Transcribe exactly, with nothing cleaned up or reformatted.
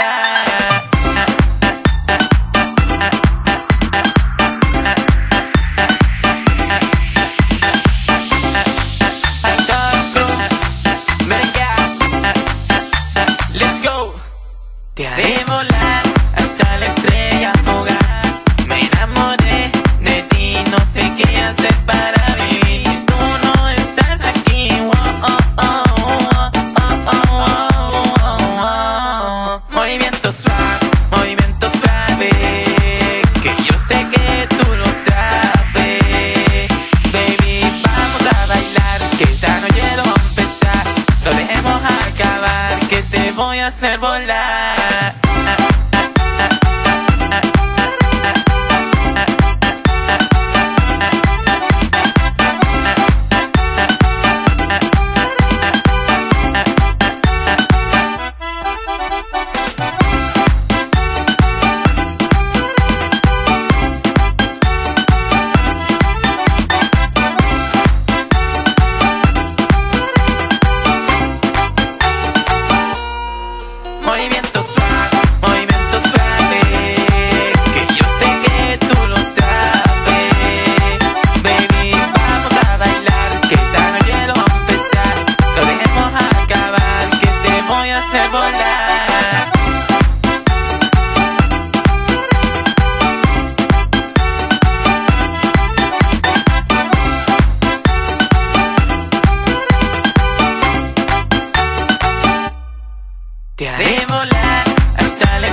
volar. Let's go. Te haré volar hasta la estrella fugaz. Me enamoré de ti, no sé qué hacer para vivir. Si tú no estás aquí, oh, oh, oh, oh, oh, oh, oh, oh. Movimiento suave, movimiento suave, que yo sé que tú lo sabes. Baby, vamos a bailar, que esta noche no va a empezar. Lo dejemos acabar, que te voy a hacer volar. Movimiento suave, movimiento suave, que yo sé que tú lo sabes. Baby, vamos a bailar, que esta noche no va a empezar. Lo dejemos acabar, que te voy a hacer volar. Te haré volar hasta la